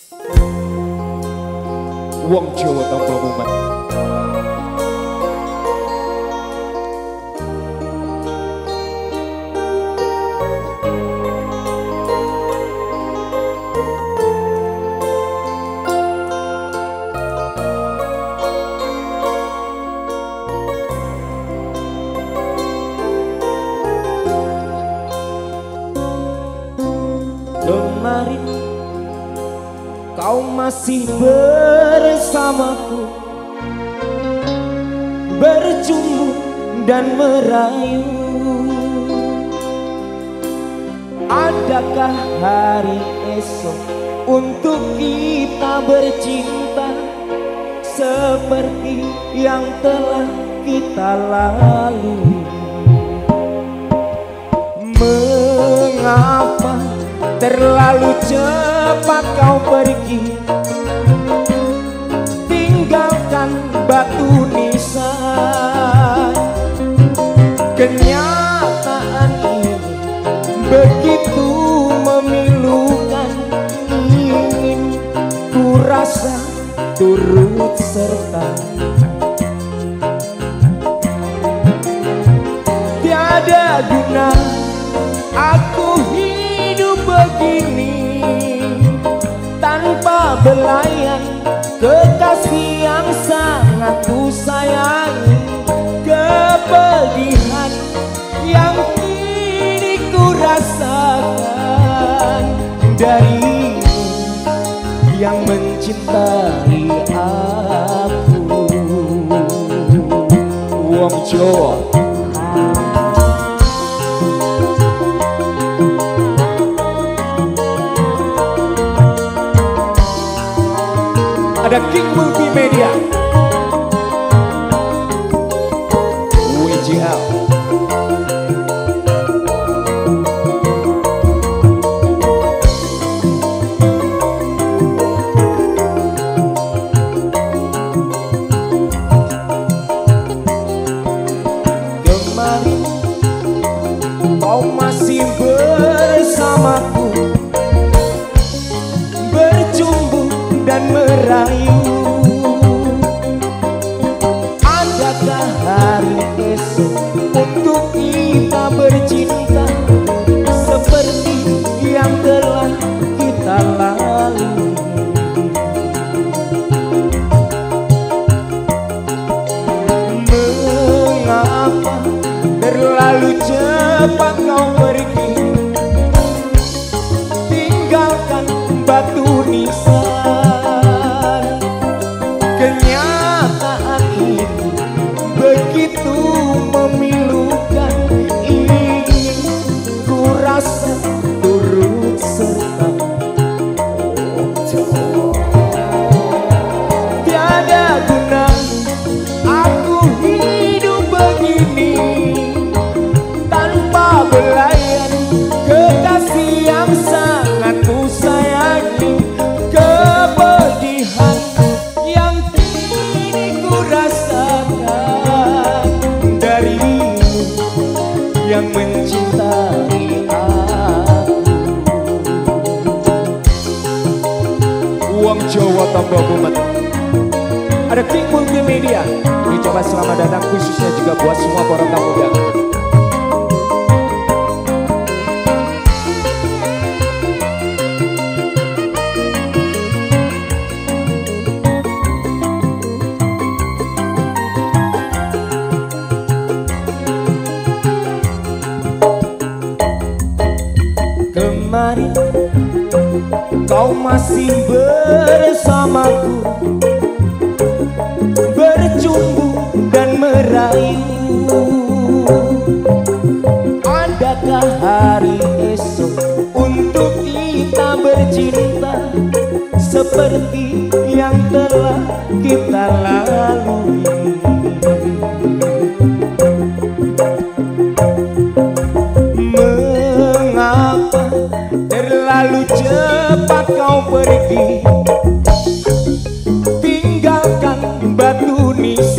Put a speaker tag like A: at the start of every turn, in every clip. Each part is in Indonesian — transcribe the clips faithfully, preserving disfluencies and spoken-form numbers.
A: Wong Jawa tanpa mumet.
B: Kemarin kau masih bersamaku, bercumbu dan merayu. Adakah hari esok untuk kita bercinta seperti yang telah kita lalui? Mengapa terlalu cepat kau pergi, tinggalkan batu nisan? Kenyataan ini begitu memilukan, ingin ku rasa turut serta. Tiada guna aku hidup begini tanpa belayan kekasih yang sangat ku sayangi. Kepedihan yang kini ku rasakan darimu yang mencintai aku.
A: Wong Jawa. Ada King Multimedia W J L.
B: Kemarin kau masih bersamaku, bercumbu dan merayu. Adakah hari esok untuk kita bercinta seperti yang telah kita lalui? Mengapa terlalu cepat kau pergi, tinggalkan batu nisan? Kenyataan ini begitu memilukan, ingin ku rasa turut serta. Tiada guna aku hidup begini tanpa belayan kekasih yang sangat ku sayangi. Kepedihan yang kini ku rasakan darimu yang mencintai aku.
A: Wong Jawa tanpa mumet. Ada King Multimedia. Ucapan selamat datang khususnya juga buat semua para tamu undangan.
B: Kemarin kau masih bersamaku, bercumbu dan merayu. Adakah hari esok untuk kita bercinta seperti yang telah kita lalui? Mengapa terlalu cepat kau pergi, tinggalkan batu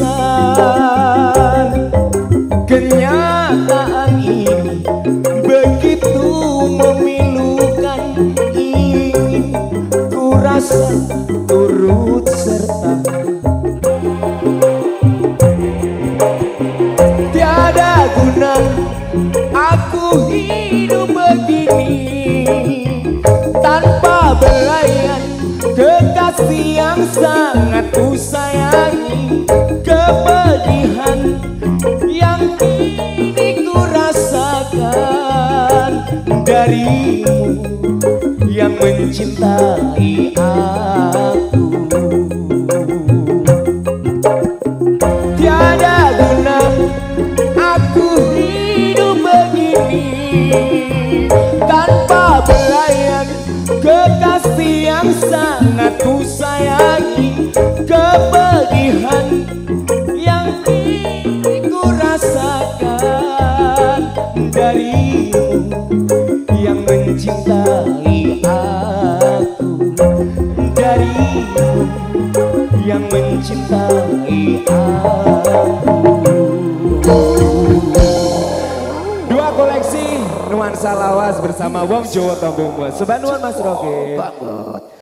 B: nisan? Kenyataan ini begitu memilukan, ingin ku rasa rasa turut serta. Tiada guna aku hidup begini tanpa belayan kekasih yang sangat ku sayangi. Kepedihan yang kini ku rasakan darimu yang mencintai aku. Tiada guna aku hidup begini tanpa belayan kekasih yang sangat ku sayangi. Kepedihan yang kini ku rasakan darimu yang mencintai aku. Darimu yang mencintai aku.
A: Dua koleksi nuansa lawas bersama Wong Jawa Tambung. Sebanduan Mas Rocky.